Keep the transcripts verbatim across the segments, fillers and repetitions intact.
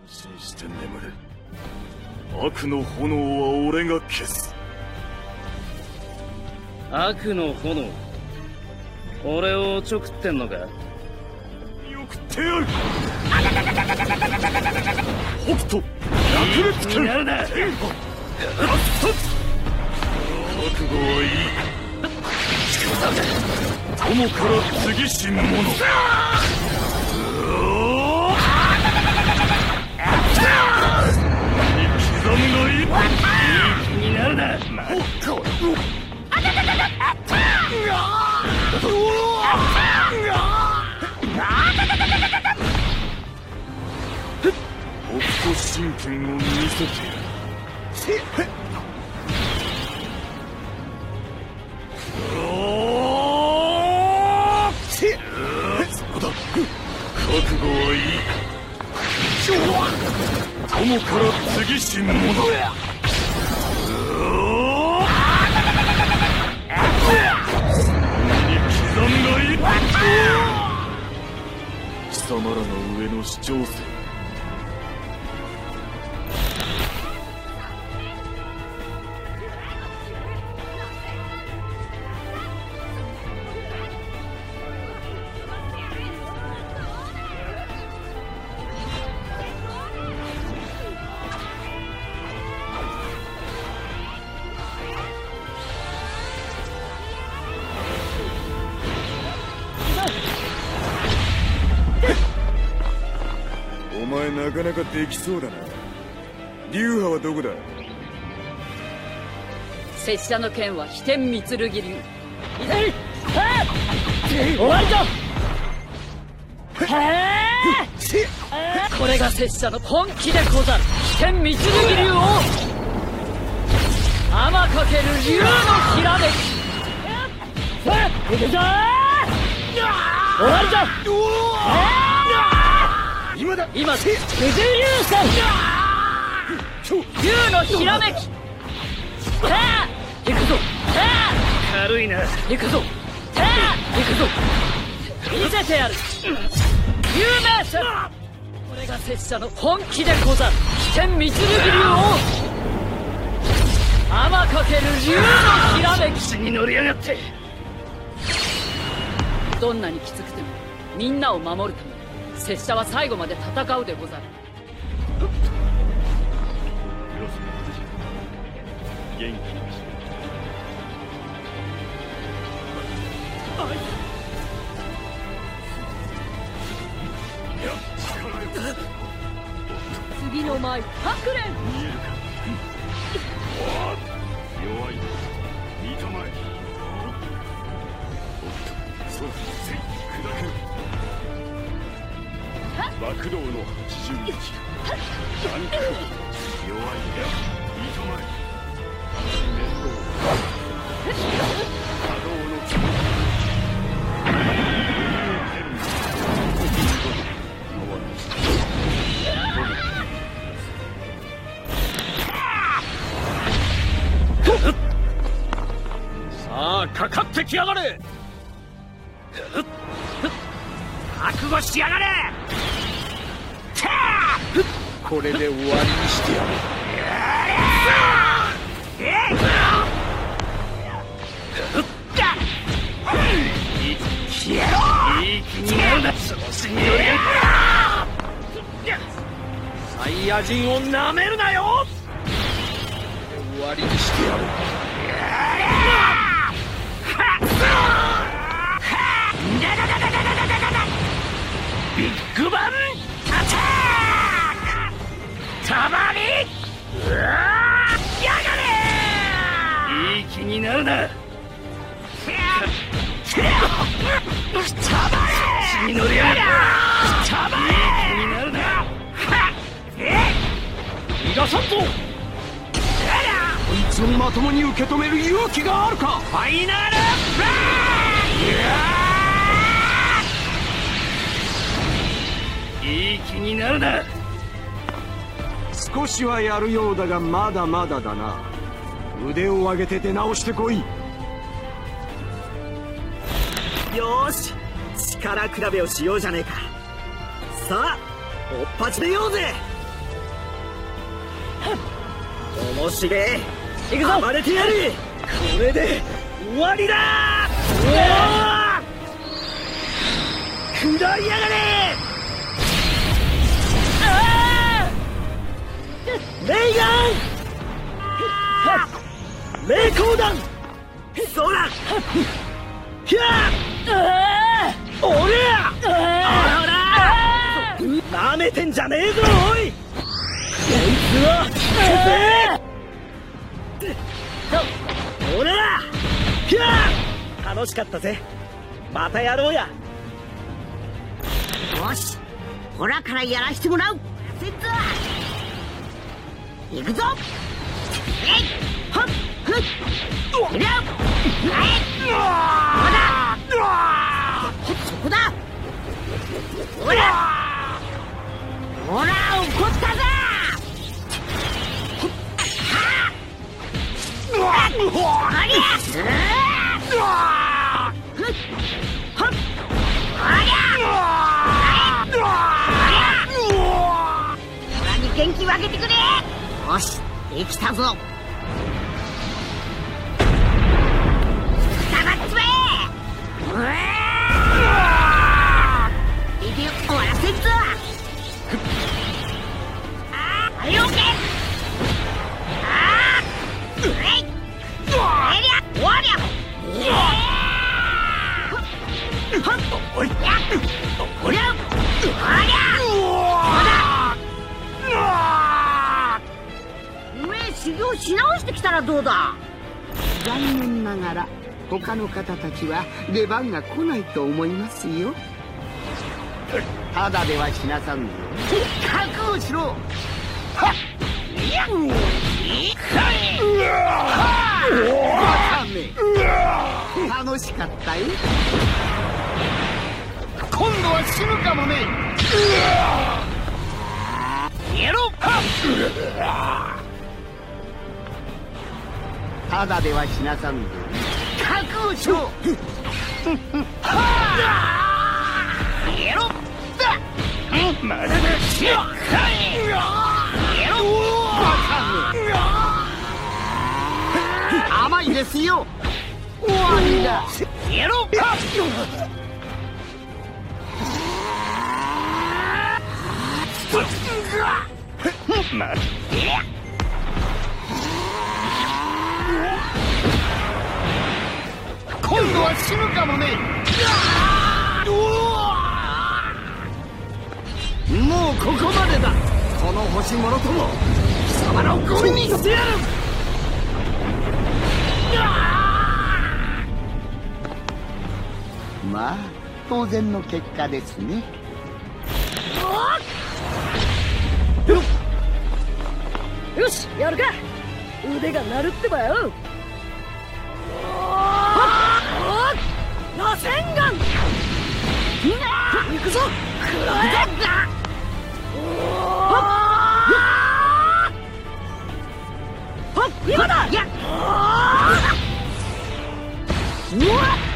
心して眠れ。悪の炎は俺が消す。 悪の炎、俺をおちょくってんのか。 よくってやる。北斗落烈剣になるな。 覚悟はいい。友から次し者。刻むがいい。いい気になるな。北斗神拳を見せてやる。そうだ。覚悟はいい。友から次し者。貴様らの上の市長生。お前なかなかできそうだな。流派はどこだ。 拙者の剣は飛天御剣流。いえい、終わりだ。 これが拙者の本気でござる。飛天御剣流を天かける竜のひらめき。 行くぞ。終わりだ。 今だ。 今だ。 九十流さん。 竜のひらめき。行くぞ。 軽いな。 行くぞ。行くぞ。見せてやる。有名戦。これが拙者の本気でござる。飛天御剣流を天かける竜のひらめき。 口に乗りやがって。 どんなにきつくてもみんなを守るため拙者は最後まで戦うでござる。 元気にし次の舞白蓮。 見えるか。弱い。見たまえ。おっと、そうせい砕ける。爆道の八十一。残酷。弱い。見たまえ。面倒。波動の気持ち。 さあ、かかってきやがれ。覚悟しやがれ。 これで終わりにしてやる。 いい気になるな。調子に乗りやがってサイヤ人をなめるなよ。 終わりにしてやる。 ビッグバンアタック。たまにうわーやがれ。いい気になるな。たまれ。に乗りやがれ。たまれ。いい気になるな。逃がさんぞ。こいつをまともに受け止める勇気があるか。ファイナルフライ。いい気になるな。 少しはやるようだがまだまだだな。腕を上げて出直してこい。 よーし、力比べをしようじゃねえか。さあ、おっぱちめようぜ。 面白え。 行くぞ。 暴れてやる。これで終わりだ。うわー、下りやがれ。 あレイガン、霊光弾、そら、ひゃあー、おりゃ、 あほら、なめてんじゃねえぞおい。こいつは消せ。ほら、ひゃー、楽しかったぜ。またやろうや。 よし、ほらからやらしてもらう。セット行くぞ。えい、はっ、ふっ、いりゃ、はい、ほら、そこだ。ほら、ほら、怒ったぞ。はっ、ありゃ、ふっ、はっ、ありゃ、ほらに元気分けてくれ。よし、できたぞ。下がっちまえ。うわー、いで終わらせんぞ。あー、はい、オッケー。あー、えい、えりゃ、おりゃ、えー、はっ、おりゃ、おりゃ、おりゃ、おめえ修行し直してきたらどうだ。 残念ながら他の方たちは出番が来ないと思いますよ。ただでは死なさんぞ。覚悟しろ。はっ、いやっ、いかい、バカめ、楽しかったよ。今度は死ぬかもね。やろう。ただでは死なさんぞ。覚悟しろ。やろう。まだだ。やろう。甘いですよ。終わりだ。やろう。まあ、今度は死ぬかもね。もうここまでだ。この星もろとも貴様のゴミにしてやる。まあ当然の結果ですね。 よし、やるか。腕が鳴るってばよ。螺旋丸、行くぞ。くらえ。今だ。やっ、うわっ、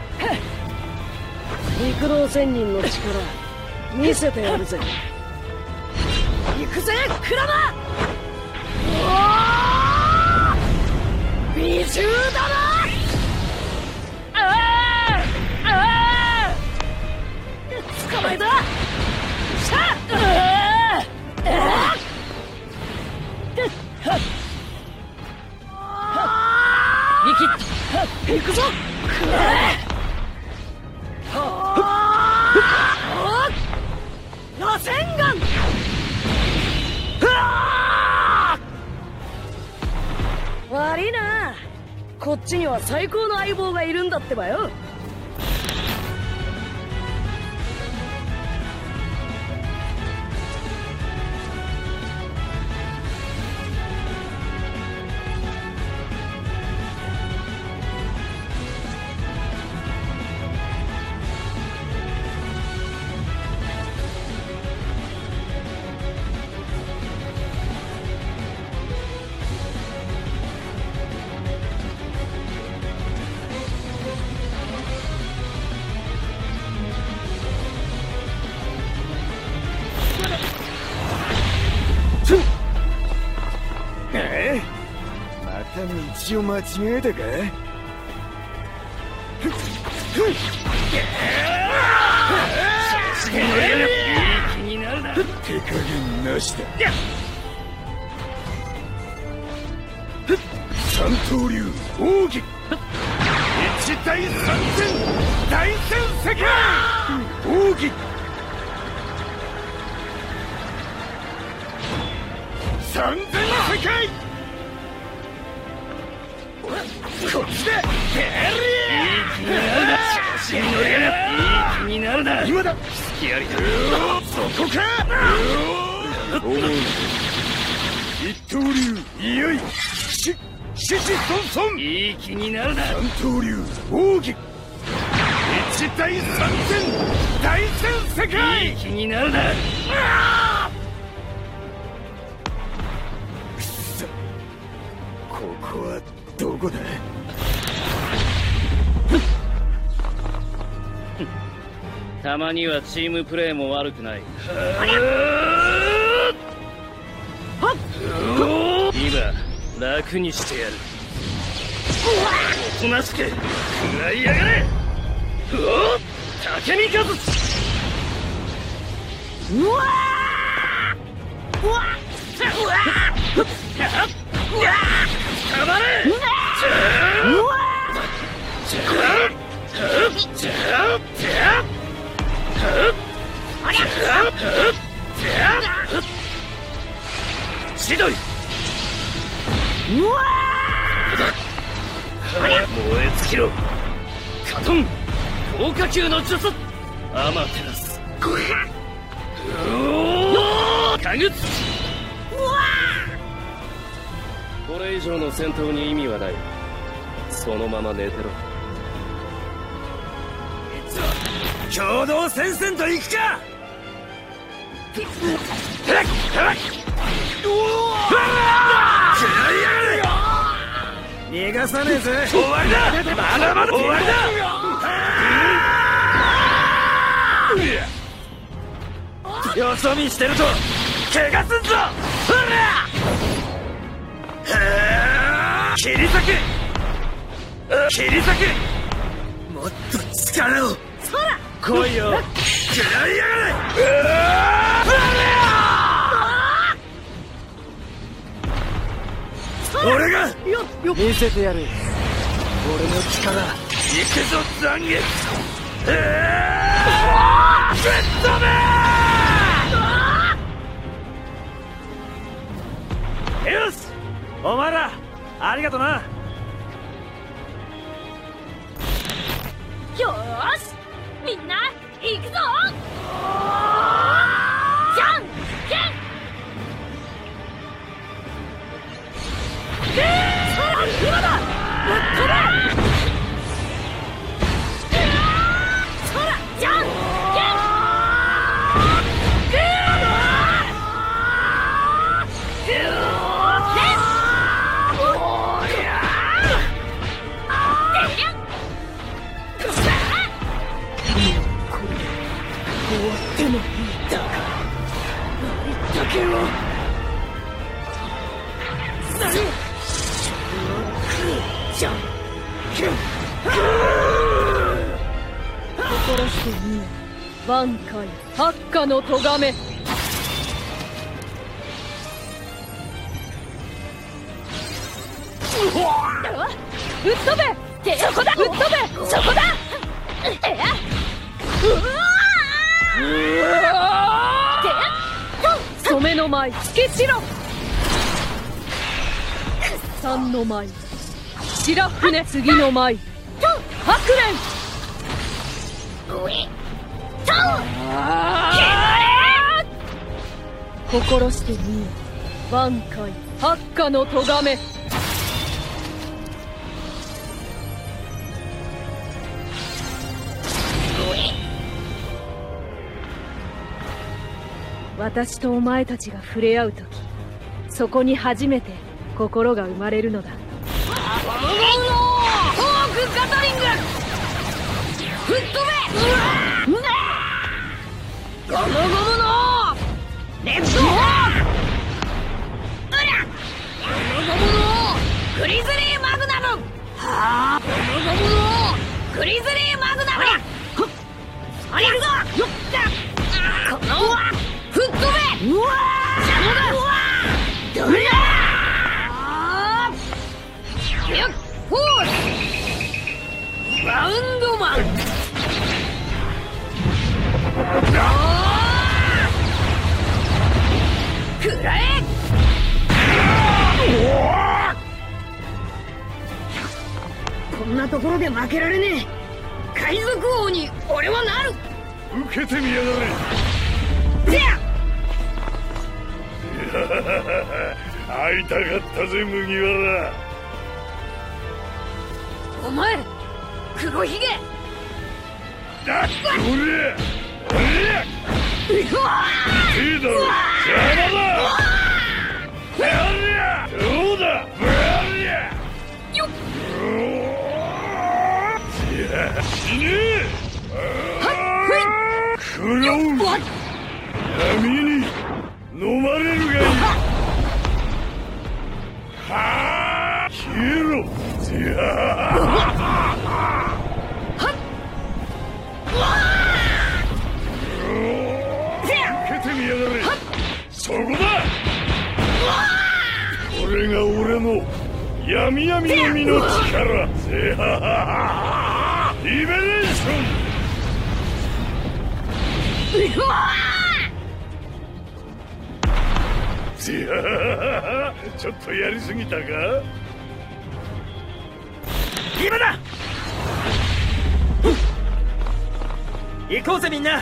陸道仙人の力見せてやるぜ。行くぜ、クラマ。美獣だな。ああああ、捕まえた。さあ、ああ、見切った。行くぞ。螺旋丸。悪いな、こっちには最高の相棒がいるんだってばよ。 道を間違えたか？ いい気になるな。 手加減なしだ。三刀流奥義一大三千大戦世界奥義三千世界こっちでいい気になるな。調子に乗りやがって。いい気になるな。 今だ。 隙ありだ。 そこか。思う一刀流いよいし獅子孫孫。 いい気になるな。 三刀流奥義一大三千大戦世界。 いい気になるな。 くそ、ここはどこだ？ たまにはチームプレーも悪くない。今楽にしてやる。おとなしく食らいやがれ。竹見和。 うわーうわうわうわたまれ。 うわ千鳥。 うわ燃え尽きろ。カトン高下級の術アマテラス。かぐつ。これ以上の戦闘に意味はない。そのまま寝てろ。 共同戦線と行くか。逃がさねえぜ。 終わりだ。まだまだ終わりだ。よそ見してると怪我すんぞ。ほら切り裂け切り裂け。もっと力を。 そら来いよ。 食らいやがれ。俺が見せてやる。俺の力。 行くぞ残月。ぶっ飛べ。 よし、お前らありがとな。 よーし、みんな行くぞ。じゃんけん。そら今だ。ぶっ飛べ。そらじゃんけん。心してみよ。挽回八下の咎め。ぶっ飛べ。そこだ。ぶっ飛べ。そこだ。えうわで染めの舞つけしろ。三の舞白船。次の舞白蓮。心してみよ。挽回八下の咎め。私とお前たちが触れ合うとき、そこに初めて心が生まれるのだ。ゴムゴムのフォークガトリング。吹っ飛べ。ゴムゴムのレッドホーク。ゴムゴムのフリズム。 どれだ。よっほーバウンドマン。くらえ。こんなところで負けられねえ。海賊王に俺はなる。 受けてみやがれ。 せや会いたかったぜ麦わら。 お前黒ひげだっこれおりゃいいだろ邪魔だ。おりゃどうだおりゃよっ死ねえクロウン闇に飲まれるがいい。はあ消えろぜは受けてみやがれ。そこだ。これが俺の闇闇の実の力ぜはリベレーション。ちょっとやりすぎたか。 今だ。行こうぜみんな。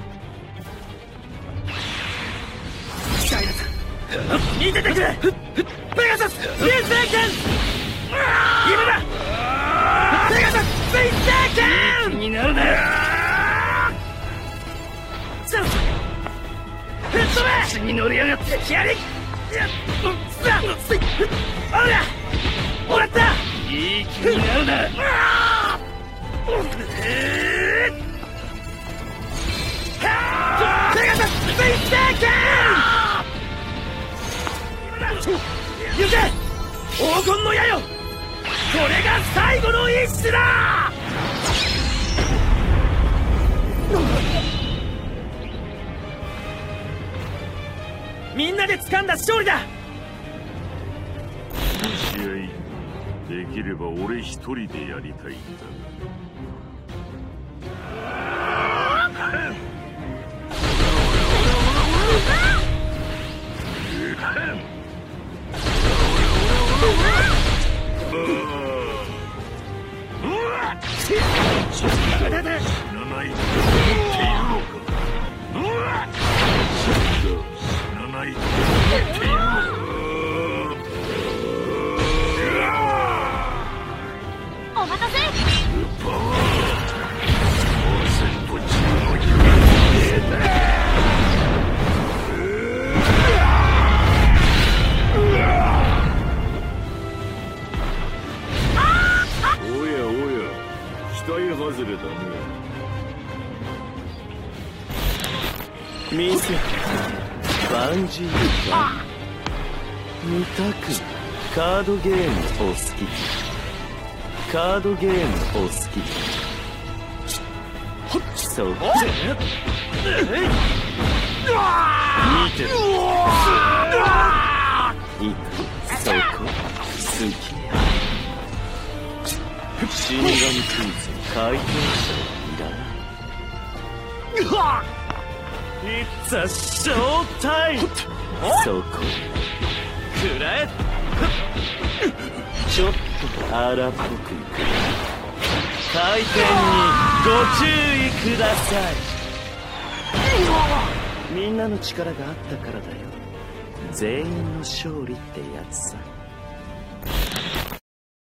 見ててくれ。ペガサスフェイステーキン。今だ。ペガサスフェイステーキンになるな。さあ吹っ飛べ。次に乗りやがってやり。さあおらもらった。いい気になるな。ペガサスフェイステーキン。行け黄金の矢よ。これが最後の一種だ。みんなで掴んだ勝利だ。 試合できれば俺一人でやりたいんだ。死なないと思っているのか。死なないと思っているのか。 お待たせ。 パワーせんと中の夢だ。おやおや期待外れだね。 ミスバンジーか。見たくカードゲームお好き。カードゲームお好き。そうか。見てる。いくそこ好きや。死神クイズ回答者いらない。It's a show time! そこくらえ。ちょっと荒っぽく回転にご注意ください。みんなの力があったからだよ。全員の勝利ってやつさ。